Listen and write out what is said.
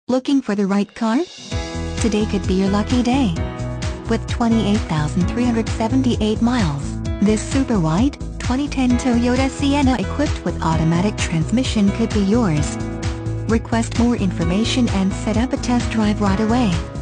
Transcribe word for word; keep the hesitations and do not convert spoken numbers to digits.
Looking for the right car? Today could be your lucky day. With twenty-eight thousand three hundred seventy-eight miles, this super wide, twenty ten Toyota Sienna equipped with automatic transmission could be yours. Request more information and set up a test drive right away.